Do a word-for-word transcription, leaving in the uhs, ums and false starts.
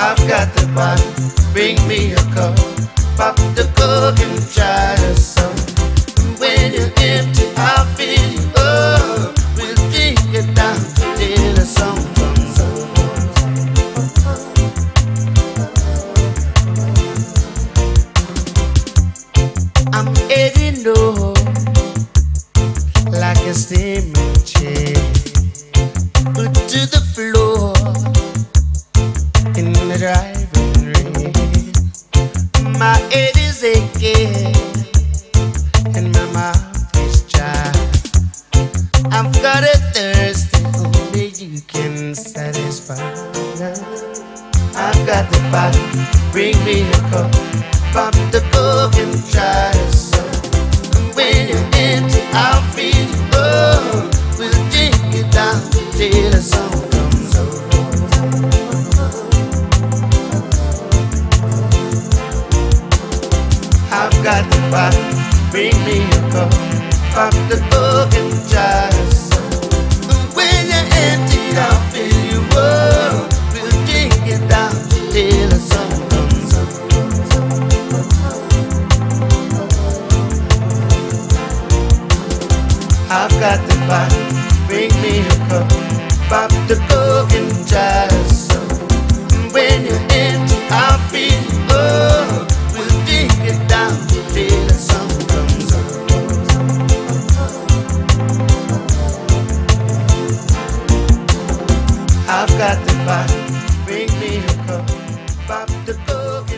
I've got the body, bring me a cup. Pop the cork and try to suck. When you're empty, I'll fill you up. We'll drink it down till the sun comes up. I'm heading north like a steaming chair, put to the floor in the driving rain. My head is aching and my mouth is dry. I've got a thirst that only you can satisfy. I've got the body, bring me a cup. Pop the cork and try to suck. When you're empty, I'll fill you up. We'll drink it down till the sun comes up. I've got the body, bring me a cup. Pop the cork and try to suck. When you're empty, I'll fill you up. We'll drink it down till the sun comes up. I've got the body, bring me a cup. Pop the cork and try to suck. When you're empty, I'll fill you up. We'll drink it down till the sun comes up. I've got the body, bring me a cup. Pop the cork.